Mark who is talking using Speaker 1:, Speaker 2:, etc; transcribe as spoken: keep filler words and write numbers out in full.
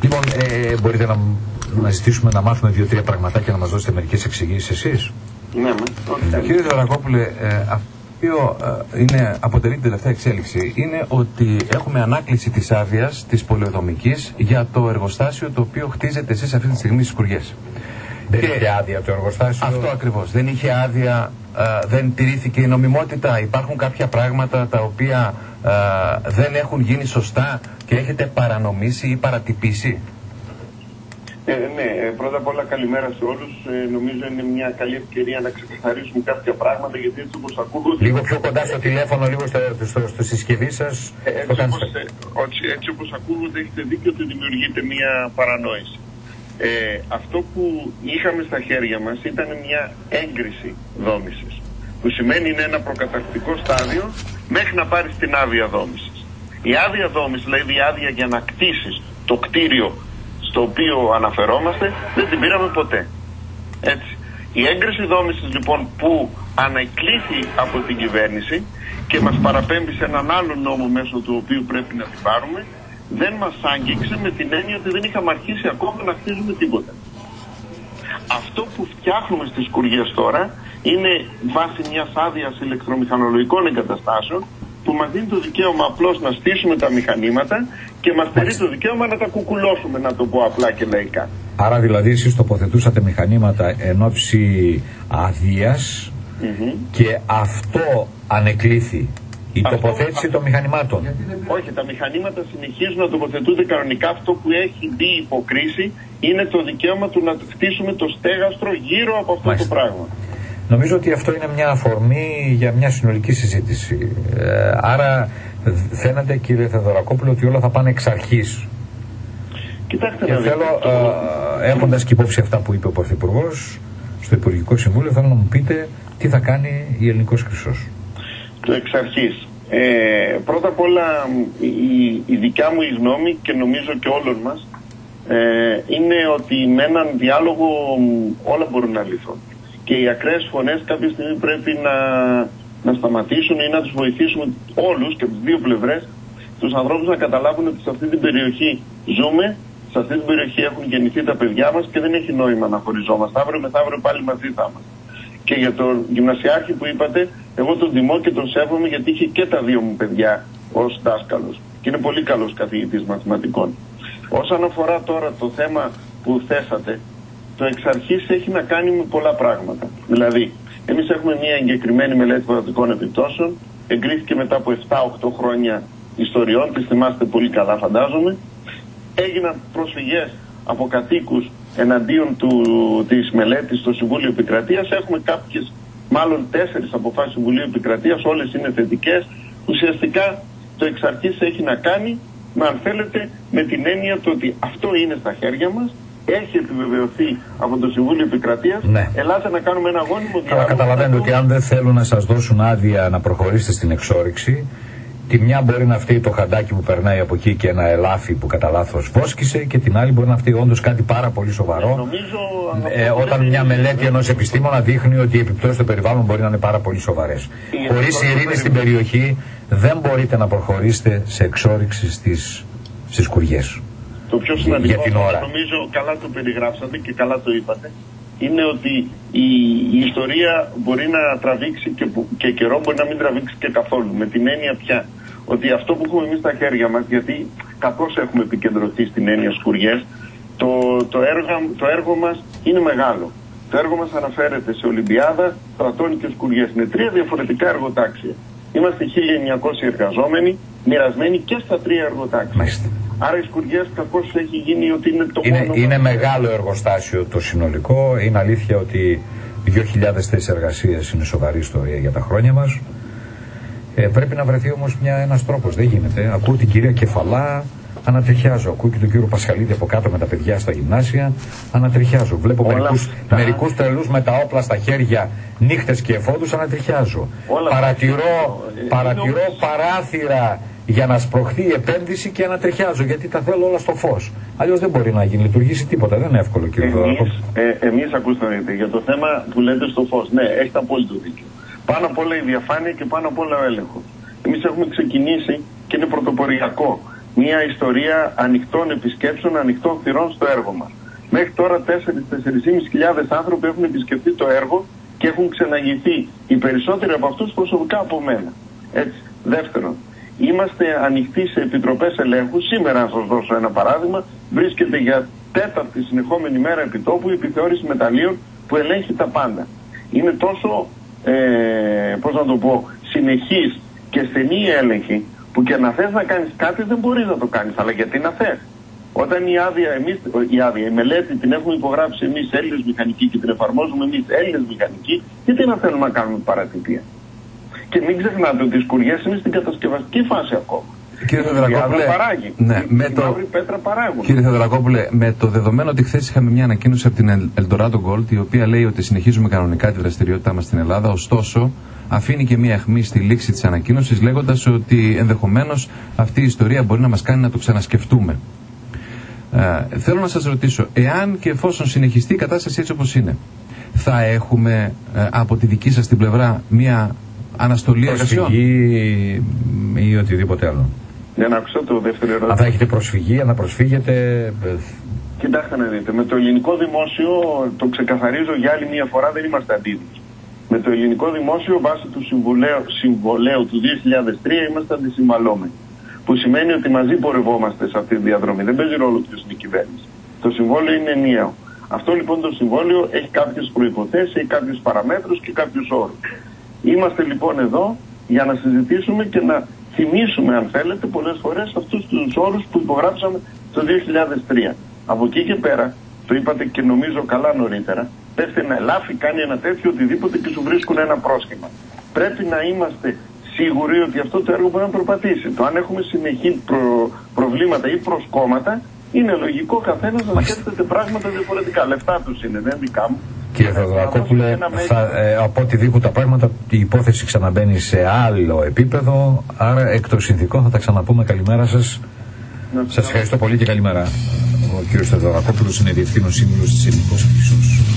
Speaker 1: Λοιπόν, ε, μπορείτε να, να ζητήσουμε να μάθουμε δύο-τρία πραγματάκια να μας δώσετε μερικές εξηγήσεις εσείς.
Speaker 2: Ναι, ναι.
Speaker 1: Κύριε Θεοδωρακόπουλε, ε, αυτό ε, είναι, αποτελεί την τελευταία εξέλιξη, είναι ότι έχουμε ανάκληση της άδειας της πολεοδομικής για το εργοστάσιο το οποίο χτίζετε εσείς αυτή τη στιγμή στις Σκουριές.
Speaker 3: Δεν και είχε άδεια το εργοστάσιο.
Speaker 1: Αυτό ακριβώς. Δεν είχε άδεια, ε, δεν τηρήθηκε η νομιμότητα. Υπάρχουν κάποια πράγματα τα οποία ε, δεν έχουν γίνει σωστά και έχετε παρανομήσει ή παρατυπήσει.
Speaker 2: Ε, ναι, πρώτα απ' όλα καλημέρα σε όλους. Ε, νομίζω είναι μια καλή ευκαιρία να ξεκαθαρίσουμε κάποια πράγματα, γιατί έτσι όπως ακούγονται...
Speaker 3: Λίγο πιο κοντά στο τηλέφωνο, λίγο στο, στο, στο συσκευή σας.
Speaker 2: Ε, έτσι, όπως, ε, έτσι, έτσι όπως ακούγονται έχετε δίκιο ότι δημιουργείται μια παρανόηση. Ε, αυτό που είχαμε στα χέρια μας ήταν μια έγκριση δόμησης, που σημαίνει είναι ένα προκαταρκτικό στάδιο μέχρι να πάρεις την άδεια δόμησης. Η άδεια δόμησης, δηλαδή η άδεια για να κτίσεις το κτίριο στο οποίο αναφερόμαστε, δεν την πήραμε ποτέ. Έτσι. Η έγκριση δόμησης λοιπόν που ανακλήθη από την κυβέρνηση και μας παραπέμπει σε έναν άλλο νόμο μέσω του οποίου πρέπει να την πάρουμε, δεν μας άγγιξε με την έννοια ότι δεν είχαμε αρχίσει ακόμα να χτίζουμε τίποτα. Αυτό που φτιάχνουμε στις Σκουριές τώρα είναι βάσει μιας άδειας ηλεκτρομηχανολογικών εγκαταστάσεων που μας δίνει το δικαίωμα απλώς να στήσουμε τα μηχανήματα και μας στερεί το δικαίωμα να τα κουκουλώσουμε, να το πω απλά και λαϊκά.
Speaker 1: Άρα δηλαδή εσείς τοποθετούσατε μηχανήματα εν ώψη άδειας
Speaker 2: mm-hmm.
Speaker 1: και αυτό ανεκλήθη. Η
Speaker 2: αυτό,
Speaker 1: τοποθέτηση των μηχανημάτων.
Speaker 2: Όχι, τα μηχανήματα συνεχίζουν να τοποθετούνται κανονικά. Αυτό που έχει μπει υποκρίση είναι το δικαίωμα του να χτίσουμε το στέγαστρο γύρω από αυτό Μάλιστα. το πράγμα.
Speaker 1: Νομίζω ότι αυτό είναι μια αφορμή για μια συνολική συζήτηση. Ε, άρα φαίνεται, κύριε Θεοδωρακόπουλο, ότι όλα θα πάνε εξ αρχής.
Speaker 2: Κοιτάξτε,
Speaker 1: και
Speaker 2: να
Speaker 1: θέλω,
Speaker 2: το...
Speaker 1: ε, έχοντας και υπόψη αυτά που είπε ο Πρωθυπουργός στο Υπουργικό Συμβούλιο, θέλω να μου πείτε τι θα κάνει η Ελληνικός Χρυσός.
Speaker 2: Το εξ αρχής. Ε, πρώτα απ' όλα η, η δικιά μου η γνώμη και νομίζω και όλων μας ε, είναι ότι με έναν διάλογο όλα μπορούν να λυθούν. Και οι ακραίες φωνές κάποια στιγμή πρέπει να, να σταματήσουν ή να τους βοηθήσουμε όλους και από τις δύο πλευρές, τους ανθρώπους να καταλάβουν ότι σε αυτή την περιοχή ζούμε, σε αυτή την περιοχή έχουν γεννηθεί τα παιδιά μας και δεν έχει νόημα να χωριζόμαστε. Αύριο μεθαύριο πάλι μαζί θα είμαστε. Και για τον γυμνασιάρχη που είπατε, εγώ τον τιμώ και τον σέβομαι γιατί είχε και τα δύο μου παιδιά ως δάσκαλος. Και είναι πολύ καλός καθηγητής μαθηματικών. Όσον αφορά τώρα το θέμα που θέσατε, το εξ αρχής έχει να κάνει με πολλά πράγματα. Δηλαδή, εμείς έχουμε μια εγκεκριμένη μελέτη παραδοτικών επιπτώσεων, εγκρίθηκε μετά από επτά οκτώ χρόνια ιστοριών, τις θυμάστε πολύ καλά φαντάζομαι. Έγιναν προσφυγές από κατοίκους εναντίον του, της μελέτης στο Συμβούλιο Επικρατείας. Έχουμε κάποιες, μάλλον τέσσερις αποφάσεις του Συμβουλίου Επικρατείας, όλες είναι θετικές. Ουσιαστικά το εξ αρχής έχει να κάνει, με, αν θέλετε, με την έννοια το ότι αυτό είναι στα χέρια μας, έχει επιβεβαιωθεί από το Συμβούλιο Επικρατείας.
Speaker 1: Ναι.
Speaker 2: Ελάτε να κάνουμε ένα αγώνιμο διάλογο.
Speaker 1: Αλλά καταλαβαίνετε ότι αν δεν θέλουν να σας δώσουν άδεια να προχωρήσετε στην εξόρυξη, τη μια μπορεί να φταίει το χαντάκι που περνάει από εκεί και ένα ελάφι που κατά λάθος φώσκησε, και την άλλη μπορεί να φταίει όντως κάτι πάρα πολύ σοβαρό.
Speaker 2: Ε, νομίζω,
Speaker 1: ε, όταν μια μελέτη ενός επιστήμονα δείχνει ότι οι επιπτώσεις του περιβάλλον μπορεί να είναι πάρα πολύ σοβαρές. Χωρίς ειρήνη στην περιοχή δεν μπορείτε να προχωρήσετε σε εξόρυξη στις, στις Σκουριές.
Speaker 2: Το πιο σημαντικό,
Speaker 1: για την ώρα.
Speaker 2: Νομίζω καλά το περιγράψατε και καλά το είπατε, είναι ότι η, η ιστορία μπορεί να τραβήξει και, και καιρό, μπορεί να μην τραβήξει και καθόλου. Με την έννοια πια ότι αυτό που έχουμε εμείς στα χέρια μας, γιατί κακώς έχουμε επικεντρωθεί στην έννοια Σκουριές, το, το, έργο, το έργο μας είναι μεγάλο. Το έργο μας αναφέρεται σε Ολυμπιάδα, Στρατώνη και Σκουριές. Είναι τρία διαφορετικά εργοτάξια. Είμαστε χίλια εννιακόσιοι εργαζόμενοι, μοιρασμένοι και στα τρία εργοτάξια.
Speaker 1: Μάλιστα.
Speaker 2: Άρα οι Σκουριές κακώς έχει γίνει ότι είναι το
Speaker 1: είναι,
Speaker 2: μόνο...
Speaker 1: Είναι μεγάλο εργοστάσιο το συνολικό. Είναι αλήθεια ότι δύο χιλιάδες θέσεις εργασίας είναι σοβαρή ιστορία για τα χρόνια μας. Ε, πρέπει να βρεθεί όμως μια, ένας τρόπος. Δεν γίνεται. Ακούω την κυρία Κεφαλά, ανατριχιάζω. Ακούω και τον κύριο Πασχαλίδη από κάτω με τα παιδιά στα γυμνάσια, ανατριχιάζω. Βλέπω μερικούς, μερικούς τρελούς με τα όπλα στα χέρια, νύχτες και εφόδους, ανατριχιάζω. Όλα παρατηρώ, παρατηρώ παράθυρα για να σπρωχθεί η επένδυση και ανατριχιάζω, γιατί τα θέλω όλα στο φως. Αλλιώς δεν μπορεί να γίνει, λειτουργήσει τίποτα. Δεν είναι εύκολο, κύριε Θεοδωρακόπουλο.
Speaker 2: Εμείς, ε, εμείς ακούστε για το θέμα που λέτε στο φως. Ναι, έχετε απόλυτο δίκιο. Πάνω απ' όλα η διαφάνεια και πάνω απ' όλα ο έλεγχος. Εμείς έχουμε ξεκινήσει και είναι πρωτοποριακό μια ιστορία ανοιχτών επισκέψεων, ανοιχτών θυρών στο έργο μας. Μέχρι τώρα τέσσερις με τέσσερις χιλιάδες άνθρωποι έχουν επισκεφτεί το έργο και έχουν ξεναγηθεί. Οι περισσότεροι από αυτούς προσωπικά από μένα. Έτσι. Δεύτερον, είμαστε ανοιχτοί σε επιτροπές ελέγχου. Σήμερα, να σας δώσω ένα παράδειγμα, βρίσκεται για τέταρτη συνεχόμενη μέρα επιτόπου η επιθεώρηση μεταλλίων που ελέγχει τα πάντα. Είναι τόσο, ε, πώς να το πω, συνεχής και στενή η έλεγχη που και να θες να κάνεις κάτι δεν μπορείς να το κάνεις. Αλλά γιατί να θες. Όταν η άδεια, εμείς, η άδεια, η μελέτη την έχουμε υπογράψει εμείς Έλληνες μηχανικοί και την εφαρμόζουμε εμείς Έλληνες μηχανικοί, γιατί να θέλουμε να κάνουμε παρατυπία. Και μην ξεχνάτε ότι οι σκουριές είναι στην κατασκευαστική φάση ακόμα.
Speaker 4: Κύριε Θεοδωρακόπουλε, ναι, με το...
Speaker 2: πέτρα παράγουν.
Speaker 4: Κύριε Θεοδωρακόπουλε, με το δεδομένο ότι χθες είχαμε μια ανακοίνωση από την Eldorado Gold, η οποία λέει ότι συνεχίζουμε κανονικά τη δραστηριότητά μας στην Ελλάδα, ωστόσο αφήνει και μια αιχμή στη λήξη της ανακοίνωσης, λέγοντας ότι ενδεχομένως αυτή η ιστορία μπορεί να μας κάνει να το ξανασκεφτούμε. Ε, θέλω να σας ρωτήσω, εάν και εφόσον συνεχιστεί η κατάσταση έτσι όπως είναι, θα έχουμε ε, από τη δική σας την πλευρά μια αναστολή εργασιών
Speaker 1: ή οτιδήποτε άλλο?
Speaker 2: Για να ακούσω το δεύτερο ερώτημα.
Speaker 1: Αν θα έχετε προσφυγή, αν θα προσφύγετε...
Speaker 2: Κοιτάξτε να δείτε, με το ελληνικό δημόσιο, το ξεκαθαρίζω για άλλη μία φορά, δεν είμαστε αντίδικοι. Με το ελληνικό δημόσιο, βάσει του συμβολέου του δύο χιλιάδες τρία, είμαστε αντισυμβαλόμενοι. Που σημαίνει ότι μαζί πορευόμαστε σε αυτή τη διαδρομή. Δεν παίζει ρόλο ποιος είναι η κυβέρνηση. Το συμβόλαιο είναι ενιαίο. Αυτό λοιπόν το συμβόλαιο έχει κάποιες προϋποθέσεις, έχει κάποιες παραμέτρους και κάποιους όρους. Είμαστε λοιπόν εδώ για να συζητήσουμε και να θυμίσουμε, αν θέλετε, πολλές φορές αυτούς τους όρους που υπογράψαμε το δύο χιλιάδες τρία. Από εκεί και πέρα, το είπατε και νομίζω καλά νωρίτερα, πέφτει ένα ελάφι, κάνει ένα τέτοιο οτιδήποτε και σου βρίσκουν ένα πρόσχημα. Πρέπει να είμαστε σίγουροι ότι αυτό το έργο μπορεί να προπατήσει. Το αν έχουμε συνεχή προ... προβλήματα ή προσκόμματα, είναι λογικό καθένας να σκέφτεται πράγματα διαφορετικά. Λεφτά τους είναι, δεν δικά μου.
Speaker 1: Κύριε Θεοδωρακόπουλε, ε, από ό,τι δείχνουν τα πράγματα, η υπόθεση ξαναμπαίνει σε άλλο επίπεδο, άρα εκ των συνθηκών θα τα ξαναπούμε. Καλημέρα σας. Σας ευχαριστώ πολύ και καλημέρα. Ο κύριος Θεοδωρακόπουλος είναι διευθύνων σύμβουλος της Ελληνικής Χρυσός.